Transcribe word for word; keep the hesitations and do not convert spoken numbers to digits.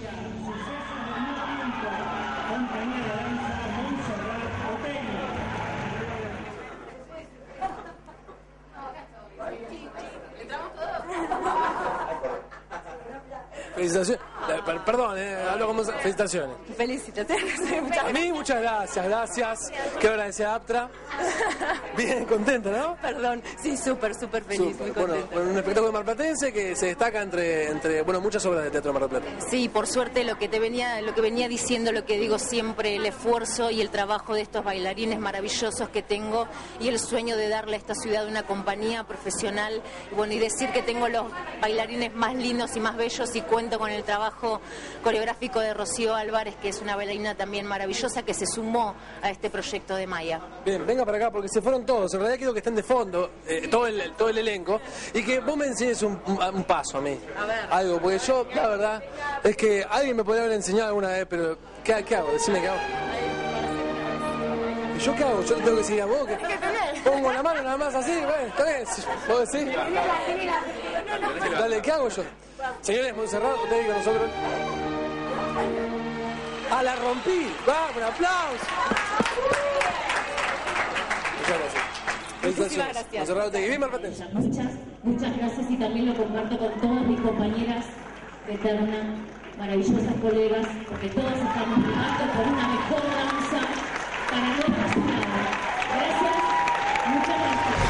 Felicitaciones. Perdón, eh, hablo como... Felicitaciones. Felicitaciones. Muchas A mí muchas gracias, gracias. Quiero agradecer a Aptra. Bien, contenta, ¿no? Perdón, sí, súper, súper feliz, Súper. muy Bueno, contenta. bueno, un espectáculo marplatense que se destaca entre, entre bueno, muchas obras de teatro de Mar del Plata. Sí, por suerte lo que te venía, lo que venía diciendo, lo que digo siempre, el esfuerzo y el trabajo de estos bailarines maravillosos que tengo y el sueño de darle a esta ciudad una compañía profesional y bueno, y decir que tengo los bailarines más lindos y más bellos y cuento con el trabajo coreográfico de Rocío Álvarez, que es una bailarina también maravillosa que se sumó a este proyecto de Maya. Bien, venga para acá porque se fueron todos. En realidad quiero que estén de fondo, eh, todo, el, todo el elenco, y que vos me enseñes un, un, un paso a mí. A ver. Algo, porque yo, la verdad, es que alguien me podría haber enseñado alguna vez, pero ¿qué, qué hago? Decime qué hago. ¿Y yo qué hago? Yo tengo que decir a vos que pongo la mano nada más así, bueno, está bien. ¿Vos decís? Dale, ¿qué hago yo? Señores, Montserrat, usted diga nosotros. ¡Ah, la rompí! ¡Vamos, un aplauso! Muchas gracias. Muchísimas gracias. Montserrat, usted bien marplatense. Muchas, muchas gracias y también lo comparto con todas mis compañeras de Terna, maravillosas colegas, porque todos estamos luchando por una mejor danza para nuestra ciudad. Gracias, muchas gracias.